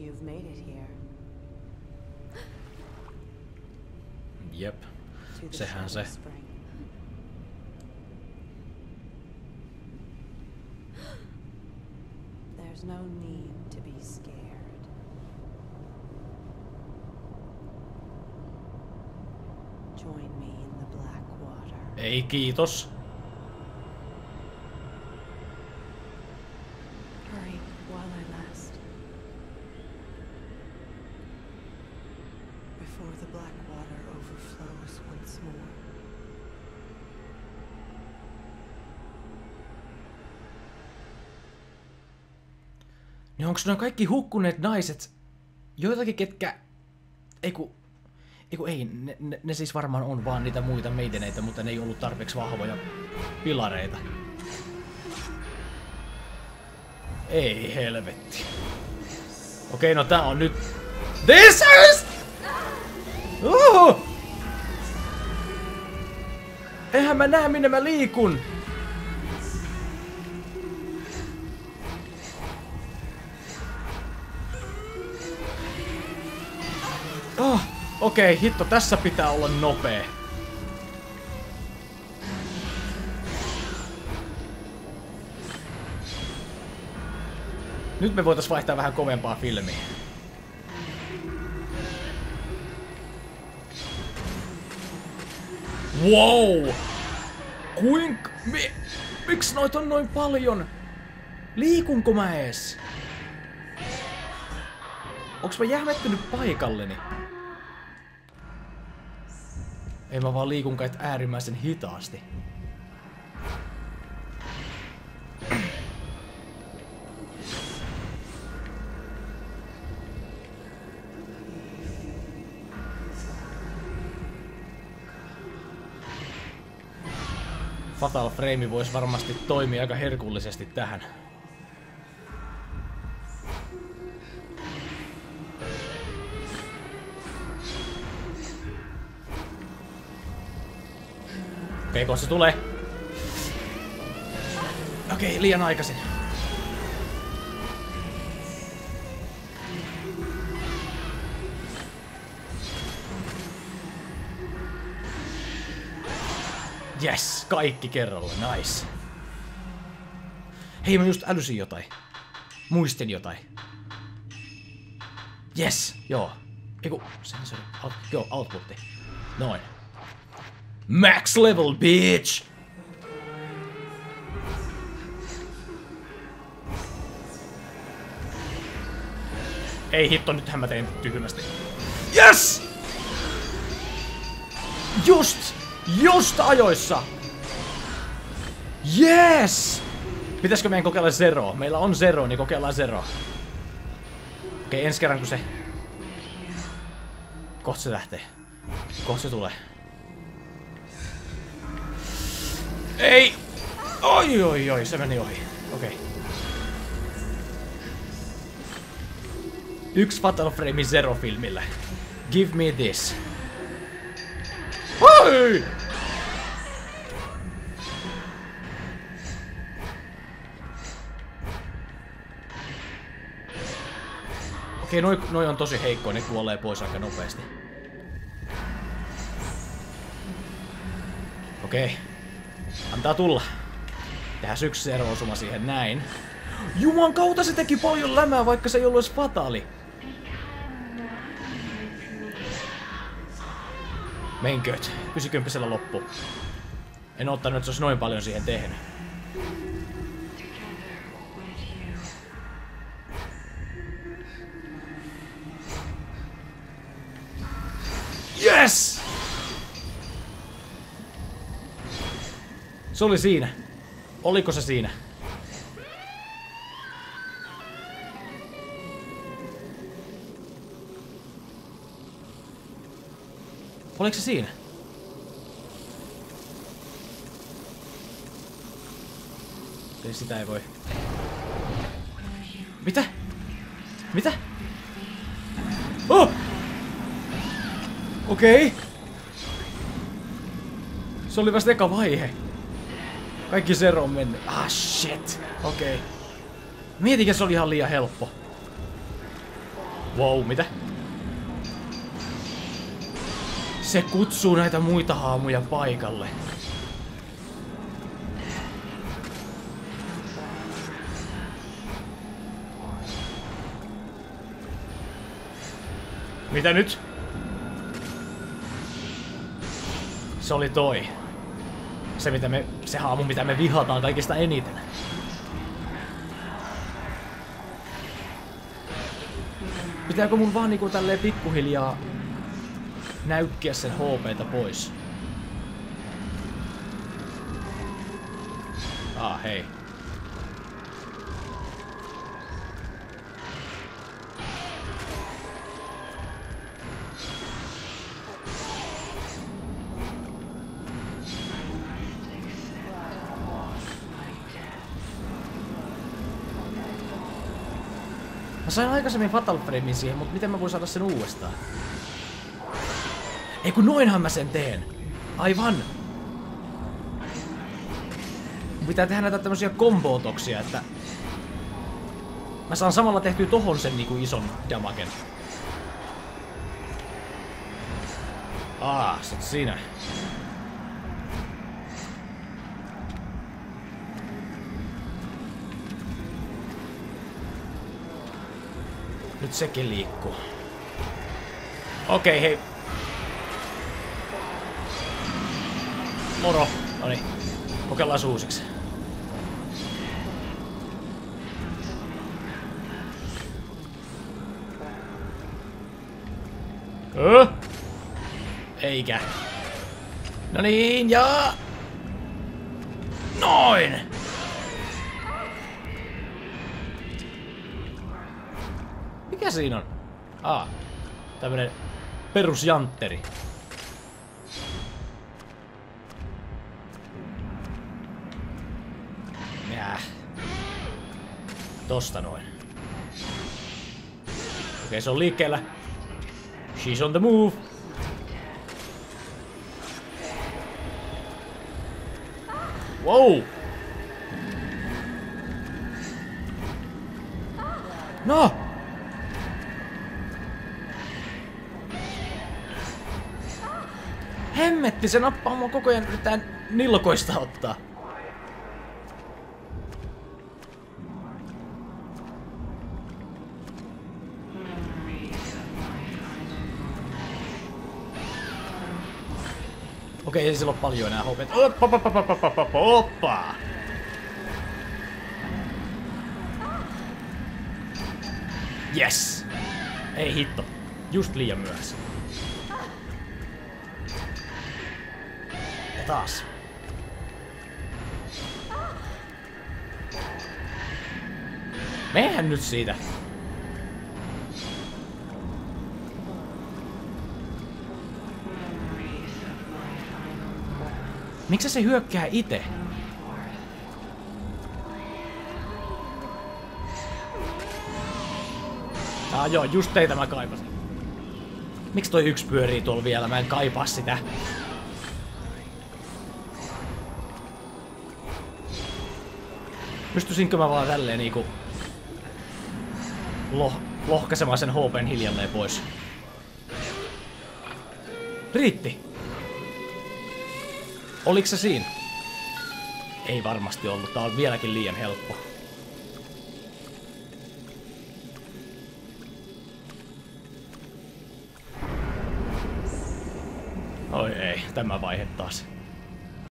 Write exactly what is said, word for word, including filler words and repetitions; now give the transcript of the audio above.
you've made it here. Jep. Sehän se. There's no need to be scared. Join me in the black water. Ei kiitos. Hurry while I last. Before the black water overflows once more. Niin onks nuo kaikki hukkuneet naiset joitakin ketkä... Eiku... Eiku ei, ne, ne, ne siis varmaan on vaan niitä muita meideneitä, mutta ne ei ollut tarpeeksi vahvoja pilareita. Ei helvetti. Okei, no tää on nyt... This is... Uhu! Eihän mä näe minne mä liikun! Oh, okei, okay, hitto, tässä pitää olla nopea. Nyt me voitais vaihtaa vähän kovempaa filmiä. Wow! Kuink... Mi... Miksi noita on noin paljon? Liikunko mä ees? Onks mä jähmettynyt paikalleni? Ei mä vaan liikun kai äärimmäisen hitaasti. Fatal Frame voisi varmasti toimia aika herkullisesti tähän. Okei, okay, se tulee. Okei, okay, liian aikaisin. Yes, kaikki kerralla, nice. Hei, mä just älysin jotain. Muistin jotain. Yes, joo. Eiku, sensori, out, joo, outputti. Noin. Max level, bitch! Ei hitto, nythän mä tein tyhmästi. Yes! Just! Just ajoissa! Yes! Pitäisikö meidän kokeilla Zeroa? Meillä on Zero, niin kokeillaan Zeroa. Okei, ensi kerran kun se... Kohta se lähtee. Kohta se tulee. Ei! Oi oi oi, se meni ohi. Okei. Yksi Fatal Frame Zero-filmillä. Give me this. Oi! Okei, noi, noi on tosi heikkoja, ne kuolee pois aika nopeasti. Okei. Antaa tulla. Tehdään yksi Zero-osuma siihen näin. Juman kautta se teki paljon lämää, vaikka se ei ollut edes fataali. Menkööt. yhdeksänkymmentä loppu. En ottanut, että se olisi noin paljon siihen tehnyt. Yes! Se oli siinä. Oliko se siinä? Oliko se siinä? Ei, sitä ei voi. Mitä? Mitä? Oh! Okei. Okay. Se oli vasta eka vaihe. Kaikki Zero on mennyt. Ah shit. Okei. Okay. Mietikin, se oli ihan liian helppo. Wow, mitä? Se kutsuu näitä muita haamuja paikalle. Mitä nyt? Se oli toi. Se, mitä me, se haamu, mitä me vihataan kaikista eniten. Pitääkö mun vaan niinku tälleen pikkuhiljaa näykkiä sen H P:tä pois? Ah, hei. Mä sain aikaisemmin Fatal Framein siihen, mutta miten mä voin saada sen uudestaan? Ei kun noinhan mä sen teen. Aivan. Mun pitää tehdä näitä tämmösiä kombootoksia, että mä saan samalla tehtyä tohon sen niinku ison damagen. Aa, sä oot siinä. Nyt sekin liikkuu. Okei, hei. Moro. Noniin. Kokeillaan uusiksi. Öö? Eikä. No niin, ja... Noin! Mikä siinä on? Aa, tämmönen perusjantteri. Jää. Tosta noin. Okei, se on liikkeellä. She's on the move. Wow! No! Hemmetti, se nappaa mua koko ajan, yrittää nilkoista ottaa. Okei, ei sillä ole paljon enää H P. Oppa, oppa, oppa, oppa, oppa, oppa. Yes! Ei hitto. Just liian myöhässä. Ja taas. Mehän nyt siitä. Miksi se hyökkää ite? Ah joo, just teitä mä kaipasin. Miksi toi yksi pyörii tuolla vielä? Mä en kaipaa sitä. Pystyisinkö mä vaan tälleen niinku... Loh lohkaisemaan sen H P:n hiljalleen pois? Riitti! Oliko se siinä? Ei varmasti ollut. Tää on vieläkin liian helppo. Oi ei, tämä vaihe taas.